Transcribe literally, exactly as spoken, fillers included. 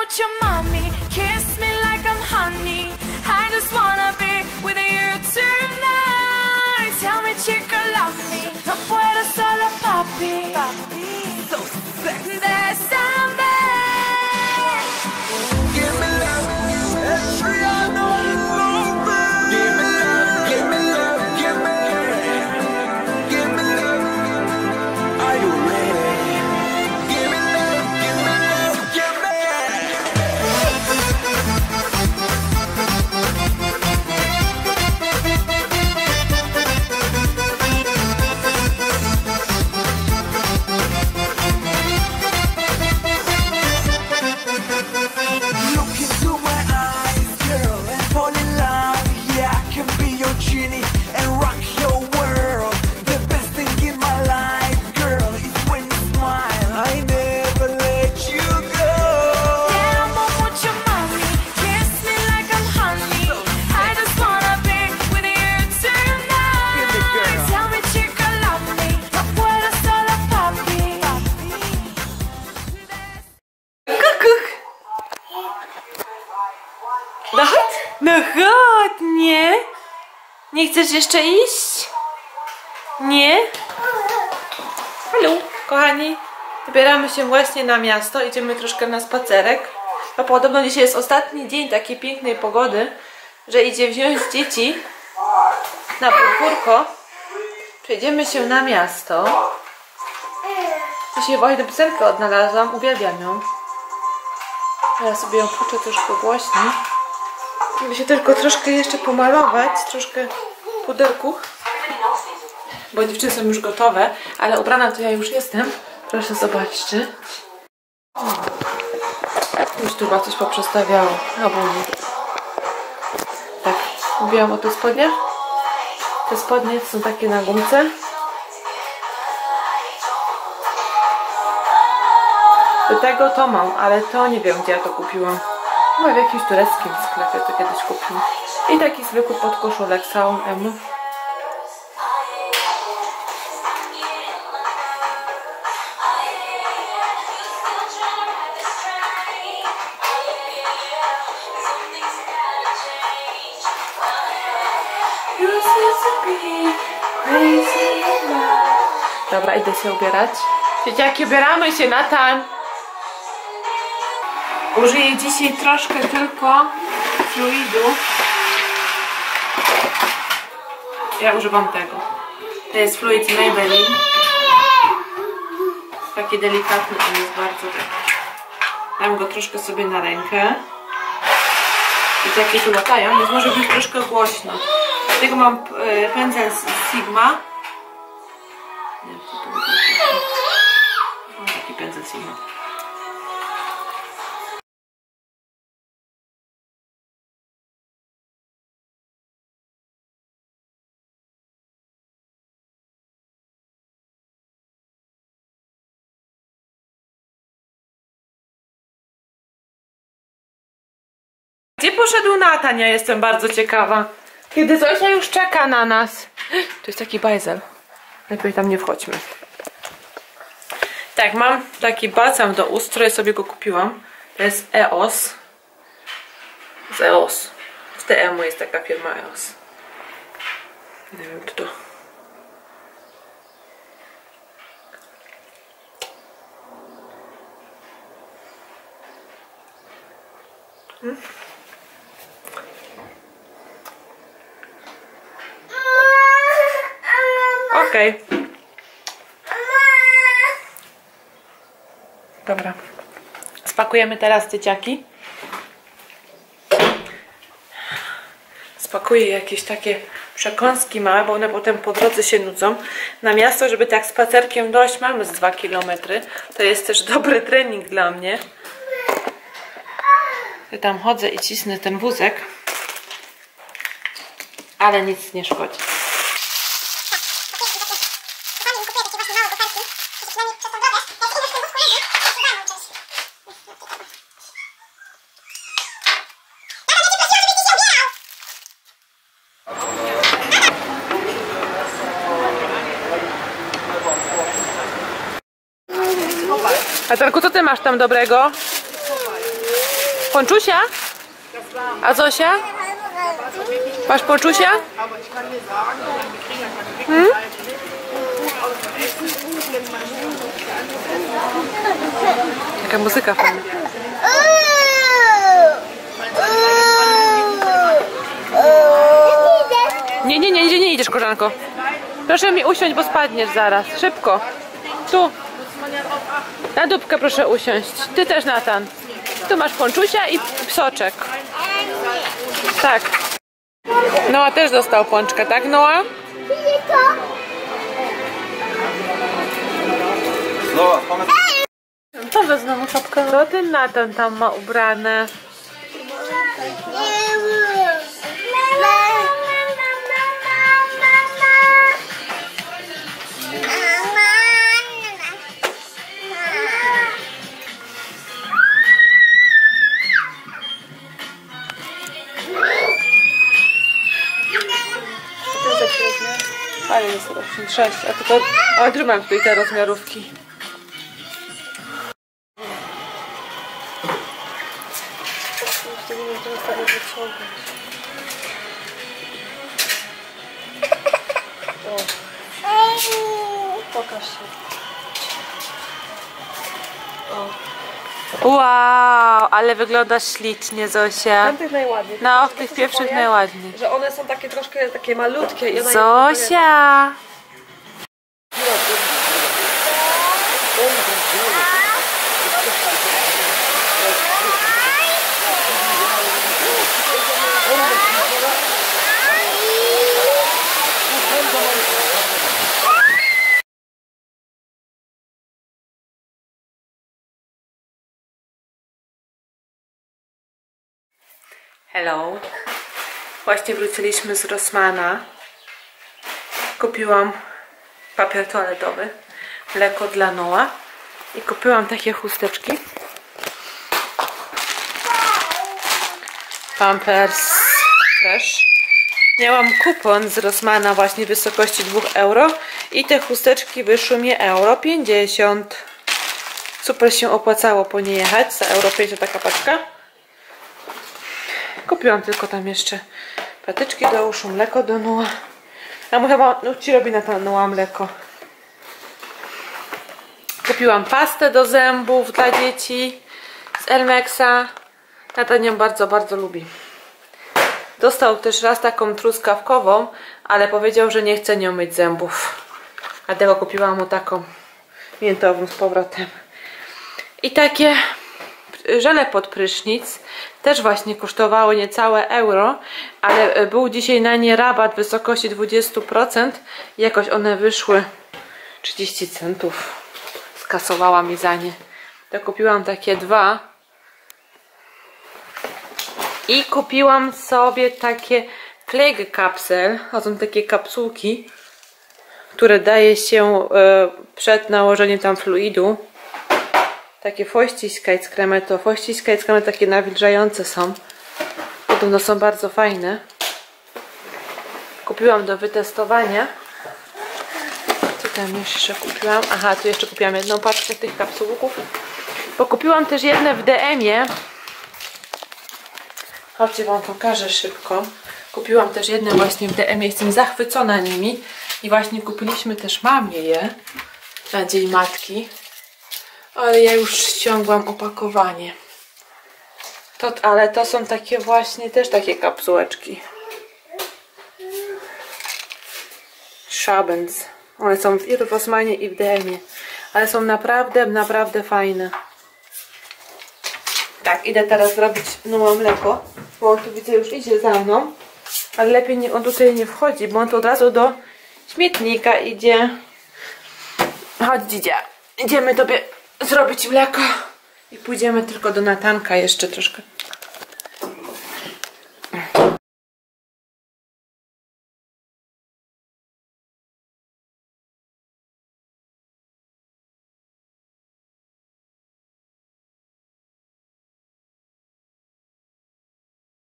with your mommy, kiss me like I'm honey. I just wanna be with you tonight. Tell me chica, love me. No puedo solo papi. Papi, so sexy. Bésame. Give me love, every I know you love me. Give me love, give me love, give me, give me love. Are you ready? Give me love, give me love, give me. Look into my eyes, girl, and fall in love. Yeah, I can be your genie and rock your world. The best thing in my life, girl, is when you smile. I never let you go. Yeah, I'm on with your mommy, kiss me like I'm honey. I just wanna be with you tonight. Give me, girl. Tell me chica, love me. No puedo solo papi. Kukuch. No chodź, no chodź, nie? Nie chcesz jeszcze iść? Nie? Halo, kochani, wybieramy się właśnie na miasto, idziemy troszkę na spacerek. A podobno dzisiaj jest ostatni dzień takiej pięknej pogody, że idzie wziąć dzieci na podwórko. Przejdziemy się na miasto. Dzisiaj właśnie tę piosenkę odnalazłam, uwielbiam ją. Ja sobie ją puszczę troszkę głośniej. Żeby się tylko troszkę jeszcze pomalować, troszkę puderku. Bo dziewczyny są już gotowe, ale ubrana to ja już jestem. Proszę zobaczcie. Już tu chyba coś poprzestawiało. No bo nie. Tak, mówiłam o tych spodniach. Te spodnie są takie na gumce. Do tego to mam, ale to nie wiem, gdzie ja to kupiłam. Chyba w jakimś tureckim sklepie to kiedyś kupiłam. I taki zwykły podkoszulek z całą emu. Dobra, idę się ubierać. Dzieciaki, ubieramy się, Natan! Użyję dzisiaj troszkę tylko fluidu. Ja używam tego. To jest fluid Maybelline. Taki delikatny, on jest bardzo taki. Dam go troszkę sobie na rękę. Dzieciaki tu latają, więc może być troszkę głośno. Dlatego mam pędzel z Sigma. Nie wiem, co to będzie. Mam taki pędzel Sigma. Gdzie poszedł Natan? Ja jestem bardzo ciekawa. Kiedy Zosia już czeka na nas. To jest taki bajzel. Lepiej tam nie wchodźmy. Tak, mam taki balsam do ust, który sobie go kupiłam. To jest E O S. Z E O S. W T M jest taka firma E O S. Nie wiem, czy to... Hmm? Okej. Okay. Dobra. Spakujemy teraz dzieciaki. Spakuję jakieś takie przekąski małe, bo one potem po drodze się nudzą. Na miasto, żeby tak spacerkiem dojść, mamy z dwa kilometry. To jest też dobry trening dla mnie. Ja tam chodzę i cisnę ten wózek. Ale nic nie szkodzi. Natalku, co ty masz tam dobrego? Ponczusia? A Zosia? Masz ponczusia? Hmm? Jaka muzyka fajna. Nie, nie, nie, nie, nie idziesz, koleżanko. Proszę mi usiąść, bo spadniesz zaraz. Szybko. Tu. Na dupkę proszę usiąść. Ty też, Natan. Tu masz ponczusia i psoczek. Tak. Noa też dostał pączkę, tak, Noa? Co to znowu szopkę? Co ten Natan tam ma ubrane? Ale jest rocznik sześć, a tylko... A tu mam tutaj te rozmiarówki. Pokaż się. Wow, ale wyglądasz ślicznie, Zosia. Tam tych najładniej. No, w tych pierwszych najładniej. Że one są takie troszkę takie malutkie i one Zosia! Hello. Właśnie wróciliśmy z Rossmana. Kupiłam papier toaletowy, mleko dla Noa i kupiłam takie chusteczki. Pampers Fresh. Miałam kupon z Rossmana właśnie w wysokości dwa euro i te chusteczki wyszły mi euro pięćdziesiąt. Super się opłacało po nie jechać, za euro pięćdziesiąt taka paczka. Kupiłam tylko tam jeszcze patyczki do uszu, mleko do Noa. A mu chyba no, ci robi na to Noa mleko. Kupiłam pastę do zębów dla dzieci z Elmexa. Natan ją bardzo, bardzo lubi. Dostał też raz taką truskawkową, ale powiedział, że nie chce nią myć zębów. Dlatego kupiłam mu taką miętową z powrotem. I takie żele pod prysznic też właśnie kosztowały niecałe euro, ale był dzisiaj na nie rabat w wysokości dwadzieścia procent i jakoś one wyszły trzydzieści centów. Skasowała mi za nie. To kupiłam takie dwa i kupiłam sobie takie Plague Capsule. To są takie kapsułki, które daje się przed nałożeniem tam fluidu. Takie Feuchtigkeitscreme, to Feuchtigkeitscreme takie nawilżające są. Podobno są bardzo fajne. Kupiłam do wytestowania. Co tam jeszcze kupiłam? Aha, tu jeszcze kupiłam jedną paczkę tych kapsułków. Bo kupiłam też jedne w D M-ie. Chodźcie, wam pokażę szybko. Kupiłam też jedne właśnie w D M-ie. Jestem zachwycona nimi. I właśnie kupiliśmy też mamie je na Dzień Matki. Ale ja już ściągłam opakowanie. To, ale to są takie właśnie też takie kapsułeczki. Shabens. One są i w Rossmanie i w D M-ie. Ale są naprawdę, naprawdę fajne. Tak, idę teraz zrobić nowe mleko. Bo on tu widzę już idzie za mną. Ale lepiej nie, on tutaj nie wchodzi, bo on tu od razu do śmietnika idzie. Chodź, Dzidzia. Idziemy tobie zrobić mleko. I pójdziemy tylko do Natanka jeszcze troszkę.